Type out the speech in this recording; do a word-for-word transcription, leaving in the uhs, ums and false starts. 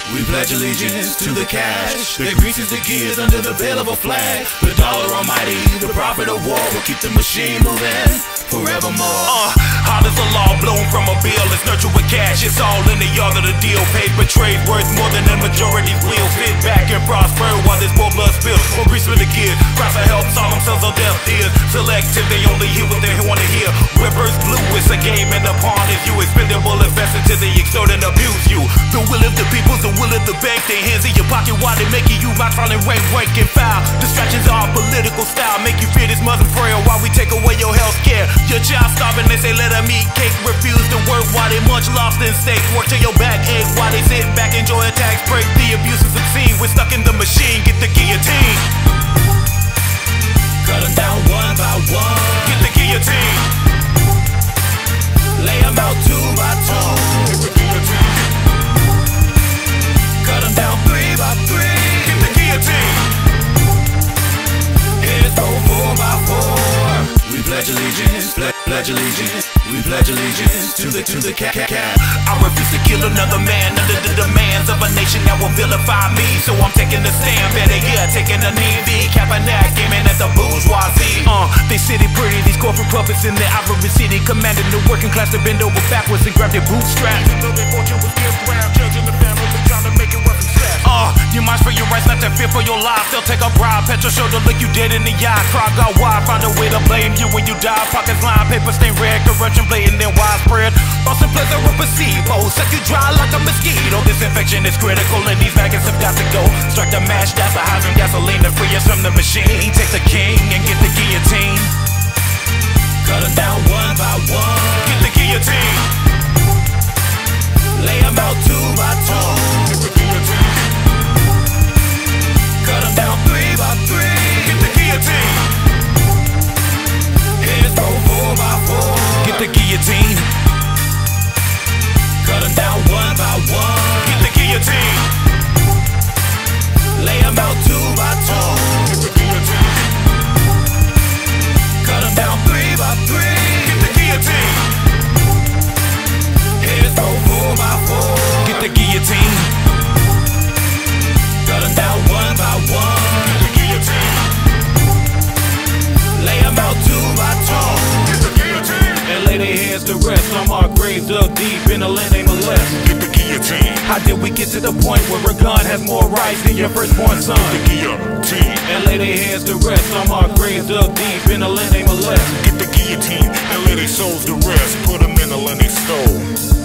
We pledge allegiance to the cash that greases the gears under the veil of a flag. The dollar almighty, the prophet of war, will keep the machine moving forevermore. Uh, how does the law bloom from a bill? It's nurtured with cash, it's all in the yard of the deal. Paper trade worth more than the majority's will. Sit back and prosper while there's more blood spilled. More grease for the kid, cries for help, solemn cells of death ears. Selective, they only hear what they wanna hear. Whippers blue, it's a game and the pawn is you. Expendable, invested till they extort and abuse you. The will of the people's the will of the bank. They hands in your pocket while they making you my trial and rank, rank and foul. Distractions are political style, make you fear this Muslim prayer while we take away your health care. Your child starving, they say let them eat cake. Refuse to work while they munch lobster and steak. Work till your back ache while they sit back, enjoy a tax break. The abuse is obscene, we're stuck in the machine. Get the guillotine. Cut them down one by one. Get the guillotine. Lay them out two by two. Get the guillotine. Cut them down three by three. Get the guillotine. Heads go four by four. We pledge allegiance, ple pledge allegiance. We pledge allegiance to the to the cat cat cat. I refuse to kill another man under the demands of a nation that will vilify me. So I'm taking a stand, better yeah, taking a knee. The Kaepernick aiming at the bourgeoisie. Uh, they city pretty, these corporate puppets in the ivory city, commanding the working class to bend over backwards and grab their bootstraps. Know their fortune was gift wrapped, judging the family, trying to make it worth the stress. Uh, you march for your rights, not to fear for your life. They'll take a bribe, petrol shoulder, look you dead in the eye. Cry got wide, find a way to blame you when you die. Pockets lined, paper stained red, corruption blatant and widespread. False and pleasant with placebo, suck you dry like a mosquito. This infection is critical and these maggots have got to go. Strike the match, that's a hydrant, gasoline to free us from the machine. Take the king and get the guillotine. Cut them down one by one. Get the guillotine. Lay them out two by two. Get the guillotine. Cut them down three by three. Get the guillotine. Heads go four by four. Get the guillotine. Cut them down one by one. Get the guillotine. Lay them out two by two. Get the guillotine. Cut them down three by three. Get the guillotine. Heads go four by four. Get the guillotine. Cut them down one by one. Get the guillotine. Lay them out two by two. Get the guillotine. And lay their heads to rest on our graves dug deep in the land they molest. Get the guillotine. How did we get to the point where a gun has more rights than your firstborn son? Get the guillotine. And lay their heads to rest on our graves dug deep in the land they molest. Get the guillotine and lay their souls to rest. Put them in the land they stole.